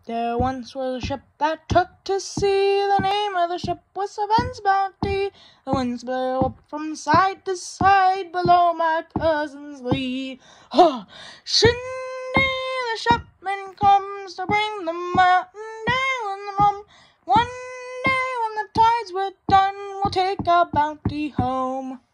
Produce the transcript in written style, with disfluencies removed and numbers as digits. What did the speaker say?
There once was a ship that took to sea. The name of the ship was Savannah's Bounty. The winds blew up from side to side below my cousin's lee. Oh, Shindy, the shipman comes to bring the martingale and the rum. One day when the tides were done, we'll take our bounty home.